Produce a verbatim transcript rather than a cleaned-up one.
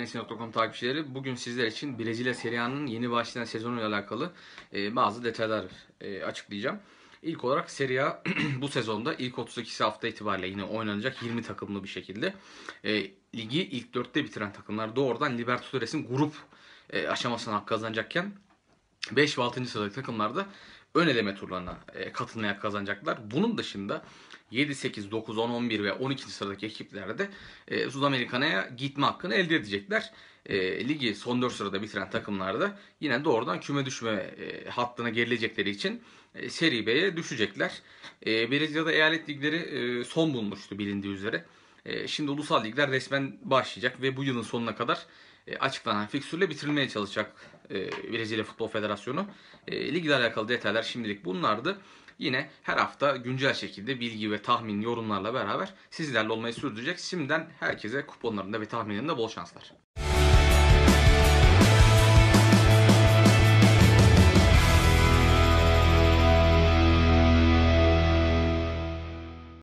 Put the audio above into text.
Messi nokta com takipçileri, bugün sizler için Brezilya Serie A'nın yeni başlayan sezonuyla alakalı e, bazı detaylar e, açıklayacağım. İlk olarak Serie A bu sezonda ilk otuz iki hafta itibariyle yine oynanacak yirmi takımlı bir şekilde e, ligi ilk dörtte bitiren takımlar doğrudan Libertadores'in grup e, aşamasına hak kazanacakken beş ve altıncı sıradaki takımlar da ön eleme turlarına e, katılmaya hak kazanacaklar. Bunun dışında yedi, sekiz, dokuz, on, on bir ve on ikinci sıradaki ekiplerde de e, Sudamerikana'ya gitme hakkını elde edecekler. E, ligi son dört sırada bitiren takımlar da yine doğrudan küme düşme e, hattına gerilecekleri için e, Serie B'ye düşecekler. E, Brezilya'da eyalet ligleri e, son bulmuştu bilindiği üzere. E, şimdi ulusal ligler resmen başlayacak ve bu yılın sonuna kadar e, açıklanan fikstürle bitirilmeye çalışacak e, Brezilya Futbol Federasyonu. E, ligle alakalı detaylar şimdilik bunlardı. Yine her hafta güncel şekilde bilgi ve tahmin yorumlarla beraber sizlerle olmayı sürdürecek. Şimdiden herkese kuponlarında ve tahminlerinde bol şanslar.